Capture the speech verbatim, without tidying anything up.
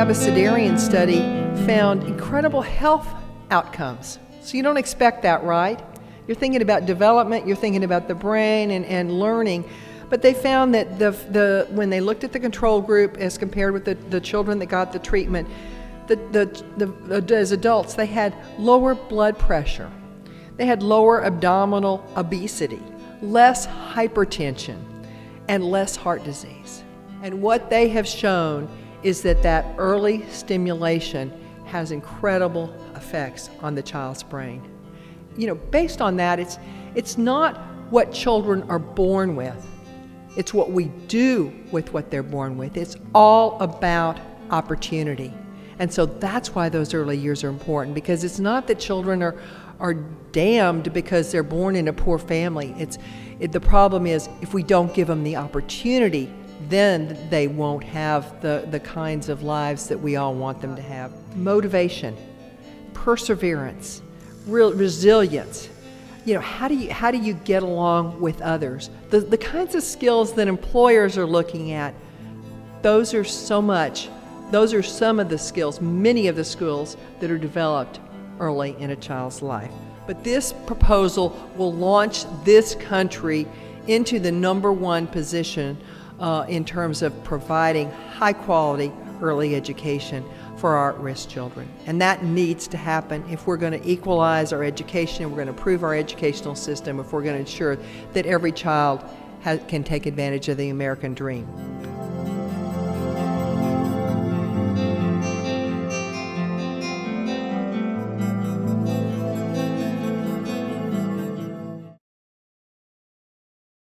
abecedarian study found incredible health outcomes. So you don't expect that, right? You're thinking about development, you're thinking about the brain and, and learning. But they found that the, the, when they looked at the control group as compared with the, the children that got the treatment, the, the, the, as adults, they had lower blood pressure. They had lower abdominal obesity, less hypertension, and less heart disease. And what they have shown is that that early stimulation has incredible effects on the child's brain. You know, based on that, it's, it's not what children are born with. It's what we do with what they're born with. It's all about opportunity. And so that's why those early years are important, because it's not that children are, are damned because they're born in a poor family. It's, it, the problem is if we don't give them the opportunity, then they won't have the, the kinds of lives that we all want them to have. Motivation, perseverance, real resilience. You know, how do you, how do you get along with others? The, the kinds of skills that employers are looking at, those are so much, those are some of the skills, many of the skills that are developed early in a child's life. But this proposal will launch this country into the number one position uh, in terms of providing high quality early education for our at-risk children. And that needs to happen if we're going to equalize our education, if we're going to improve our educational system, if we're going to ensure that every child has, can take advantage of the American dream.